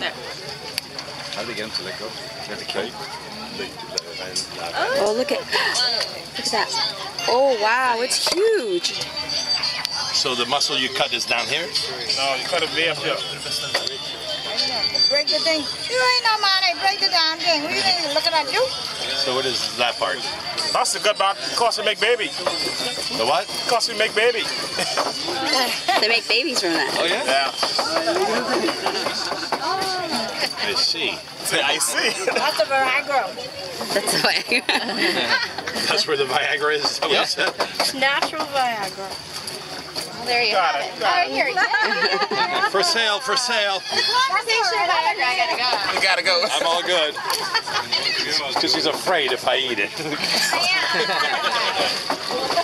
There. How do they get him to let go? You have to kill him? Oh, look at that. Oh, wow, it's huge. So the muscle you cut is down here? No, you cut it way up here. Break the thing. You ain't no money. Break the damn thing. What do you think? Looking at you? So what is that part? That's the good part. Cause we make baby. The what? Cause we make baby. They make babies from that. Oh, yeah? Yeah. I see. I see. That's the Viagra. That's the way. That's where the Viagra is? Is that what you said? Natural Viagra. Well, there you have it. Oh, here, yeah. For sale, for sale. I gotta go. You gotta go. I'm all good. Because she's afraid if I eat it. I am.